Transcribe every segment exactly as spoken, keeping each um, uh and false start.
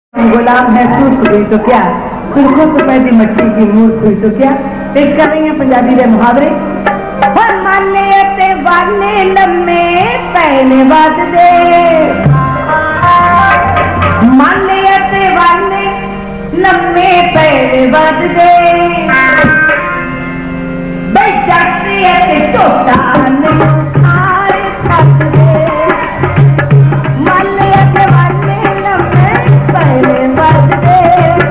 गुलाम महसूस हुई तो क्या, सुर्खों से पैदी मट्टी की मूर्ख हुई तो क्या। पेश कर रही हैं पंजाबी के मुहावरे। माने ते वाने लम्मे पहले बात दे, माने ते वाने लम्मे पहले बात दे, बेटा ते चोटा नहीं खाए खात दे, माने ते वाने लम्मे पहले बात दे,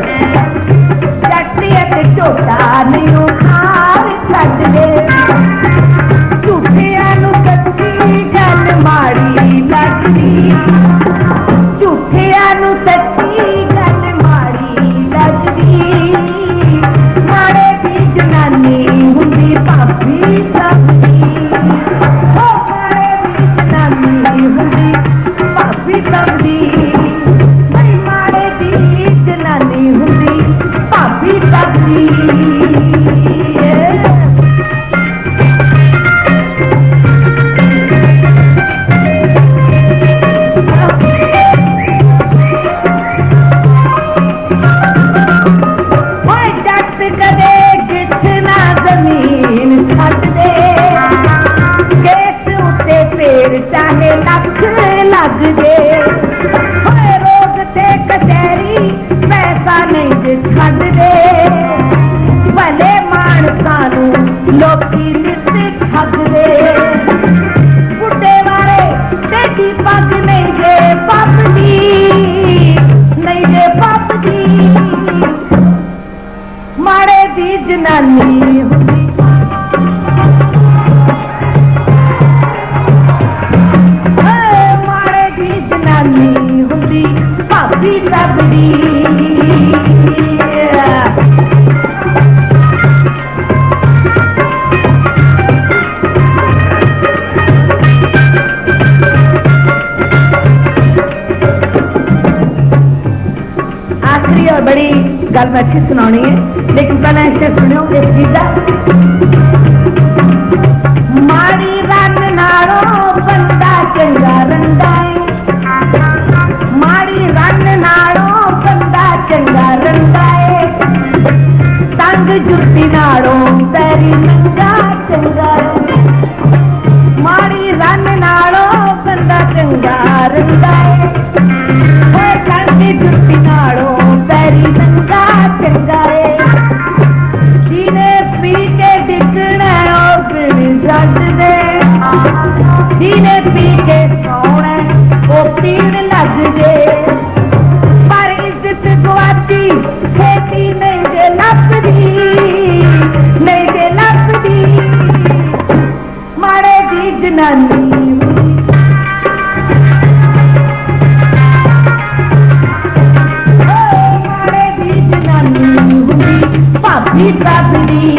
चटरी ते चोटा नहीं खाए खात दे, झूठिया नू सच्ची गल माड़ी लगदी, झूठिया नू सच्ची गल माड़ी लगदी, माड़े दी जनानी हुंदी भाभी सबदी, ओ माड़े दी जनानी हुंदी भाभी सबदी, भाई माड़े दी जनानी हुंदी भाभी सबदी। चाहे लख लग दे रोग ते कचहरी पैसा नहीं जे छड़ दे, भले मानसा नू लोकी नित ठग दे, बुढ़े वाले तेरी पग नहीं जे पपदी, नहीं जे पपदी, माड़े दी जनानी हुंदी भाभी सबदी। आखिरी और बड़ी गल मैं अच्छी सुनानी है, लेकिन पहले ऐसे सुनियो इस चीज माड़ी रन नालों बंदा चंगा रंदा है, माड़ी रन नालों बंदा चंगा रंदा है, तंग जुत्ती नालों तेरी नंगा चंगा है, माड़ी रन नालों बंदा चंगा रंदा है, तंग जुत्ती नालों तेरी नंगा चंगा है, जिने पी के डिगना ओ फिर छड्ड दे, जिने पी के सोना ओ पीड़ लग दे, पर इज्जत गुआती छेती नहीं जे लभदी, नहीं जे लभदी, माड़े दी जनानी माड़े दी जनानी हुंदी भाभी सबदी।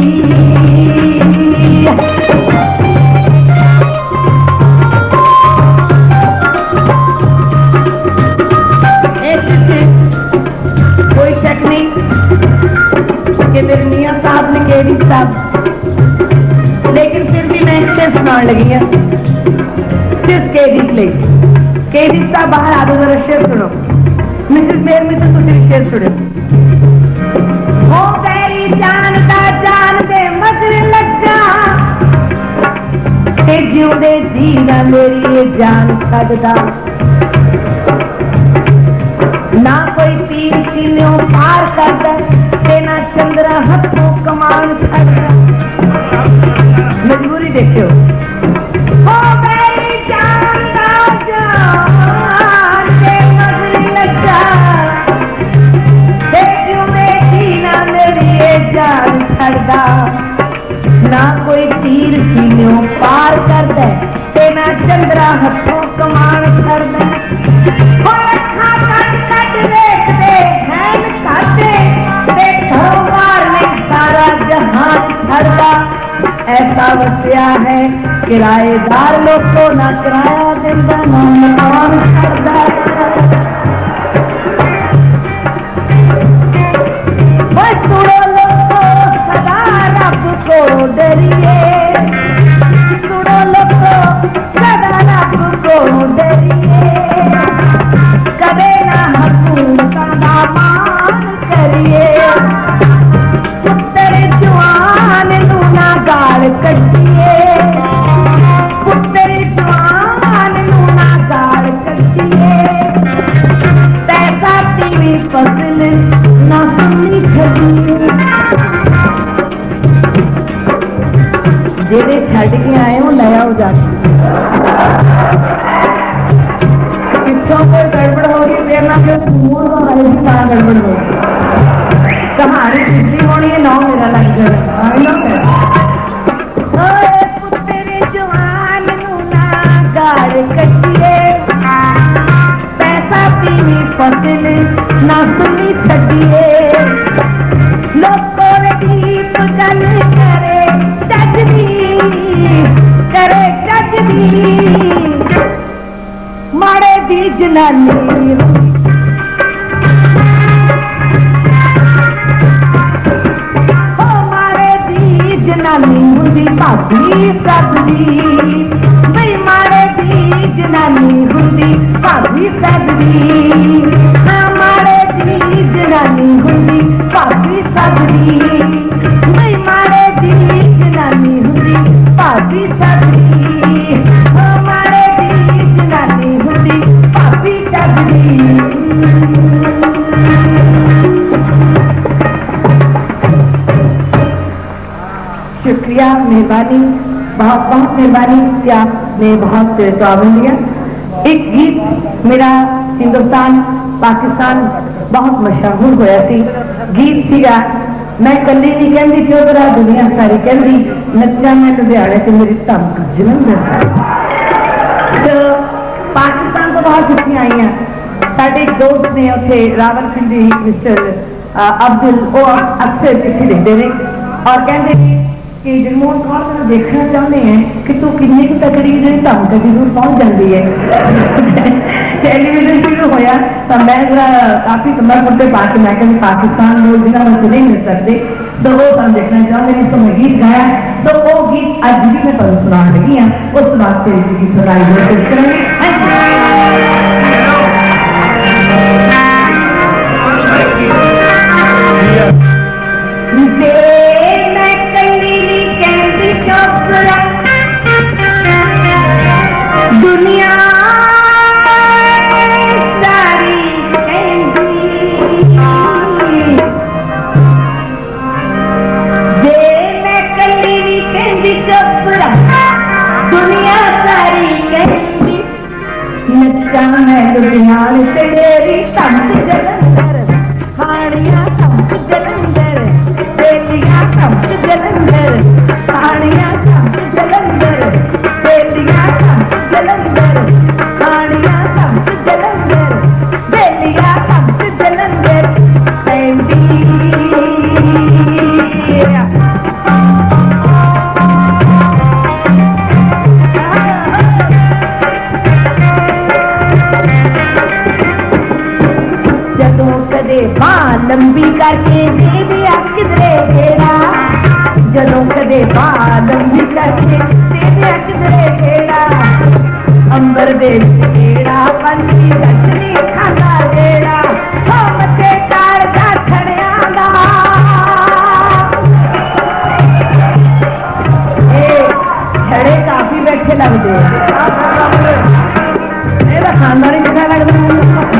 मेरे मियां साहब ने कह दी साहब, लेकिन फिर भी मैं शेर सुनाने लगी हूं सिर्फ केडी ले। केडी साहब बाहर आ दो, जरा शेर सुनो। मिसेस मेयर में तो तुम शेर सुनो। हो तेरी जान दा जान दे मगर लगा, ते जिउंदे जीना मेरी जान छड्डदा, ना कोई तीर सीनों पार करदा, ना चंद्रा हथों कमान छड्डदा। मजबूरी देखियो, हो मेरी जान दा जान दे मगर लगा, ते जिउंदे जीना मेरी जान छड्डदा, ना कोई तीर सीनों पार करदा, ते ना चंद्रा हथों कमान छड्डदा, ऐसा वसिया है किराएदार लोग को ना किराया देंदा ना मकान करदा, सुनो लोगो सदा रब को डरिए, सुनो लोगो सदा रब को डरिए, कदे ना हकूमत मूड का हरे भी कहाँ गड़बड़ हो कहानी पिछली होनी है नौ मेरा लग जाए तेरे जवान मुना गाड़ कटिए पैसा पीनी फसल ना सुनी छटिए लोगों ने गीत गल करे जजदी करे जजदी माड़े दी जनानी हो माड़े दी जनानी हुंदी भाभी सददी भाई माड़े दी जनानी हुंदी भाभी सददी माड़े दी जनानी हुंदी भाभी सददी भाई माड़े दी जनानी हुंदी भाभी सददी माड़े दी जनानी हुंदी भाभी सददी शुक्रिया मेहरबानी बहुत बहुत मेहरबानी कि आपने बहुत स्वागत लिया। एक गीत मेरा हिंदुस्तान पाकिस्तान बहुत मशहूर होया सी गीत सीगा मैं कली नहीं कहती चौधरा दुनिया सारी कहती नच्चा मैं लुधियाने से मेरी धमक जलंधर तो पाकिस्तान तो बहुत चिट्ठियां आई हैं साढ़े एक दोस्त ने उसे रावलपिंडी मिस्टर अब्दुल वो अक्सर चिट्ठी लिखते हैं और कहते कि जगमोहन कौर तुम देखना चाहते हैं कि तू किन्नी की तकड़ी जी धमक की दूर पहुंच जाती है टेलीविजन शुरू होया तो मैं जरा काफी कमर मुद्दे पा के मैं कहती पाकिस्तान लोग जिन्हें मुझे नहीं मिल सकते तो वो तुम देखना चाहते हैं तो मैं गीत गाया तो वो गीत अज भी मैं तुम सुना लगी हाँ उस वास्ते गीत सुनाई कोशिश करेंगे। दुनिया सारी दे मैं कली भी कहती चोपड़ा दुनिया सारी कहती नच्चा मैं लुधियाने से मेरी समझ जलंधर हाड़ियां समझ जलंधर बेलियां समझ जलंधर हाड़ियां समझ जलंधर बेलियां समझ जलंधर हाड़ियां समझ जलंधर बेलियां समझ जलंधर पैंदी जदों कदे बां लंबी करके दे दिया किधरे घेरा जदों कदे बां लंबी करके दे दिया किधरे घेरा अंबर दे घेरा पंछी रचनी खांदा घेरा हो मथे कार दा खड़ियां दा ए छड़े काफी बैठे लगदे मेरा खानदानी जगह लगदा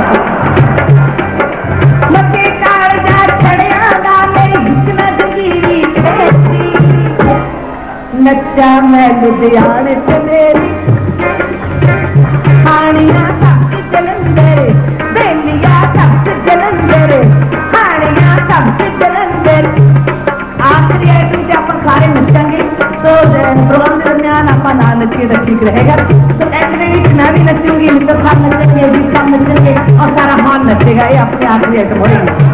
नच्चा मैं लुधियाने से मेरी हाड़ियां समझ जलंधर बेलियां समझ जलंधर हाड़ियां समझ जलंधर आखिरी आइटम से अपन सारे नचेंगे तो प्रोग्राम के दरमियान आप ना नचिए तो ठीक रहेगा तो एंड मैं भी नचूंगी मित्र साहब नचेंगे जी साहब नचेंगे और सारा हॉल नचेगा ये अपने आखिरी आइटम होगी।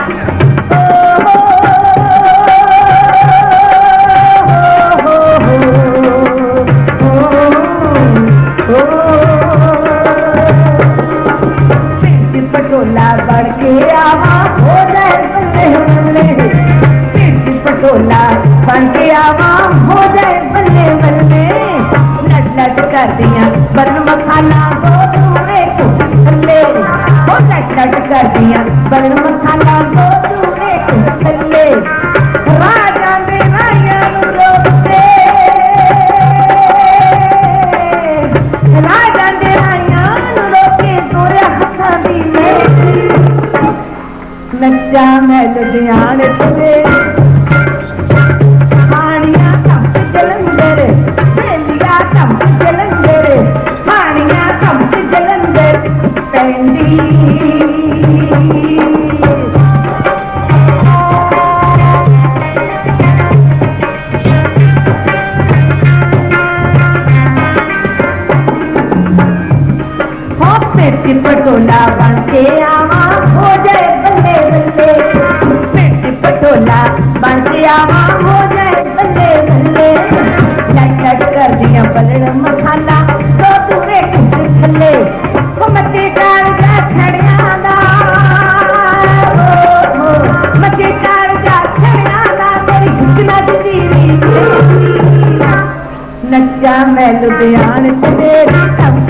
पटोला बढ़ के आवा हो जाए बल्ले बल्ले पटोला बढ़ के आवा हो जाए बल्ले बल्ले लट लट कर दिया बन मखाना दो दूरे को थल्ले हो लट लट कर दिया बन मखाना दो दूरे को थल्ले राजा दे राया रोते राजा दे राया रोके दोरे हथा दी नच्चा मैं लुधियाने से हाड़ियां समझ जलंधर बेलियां समझ जलंधर हाड़ियां समझ जलंधर पैंदी के आवा हो जाए बल्ले बल्ले, मिर्च पटोला बन के आवा हो जाए बल्ले बल्ले, लट लट कर दिया बलड़ मखाना तो तुरे कुछ थले, वो मचे कार जा छड़िया दा, मचे कार जा छड़िया दा, तेरी घुटना दी नच्चा मैं लुधियान तेरी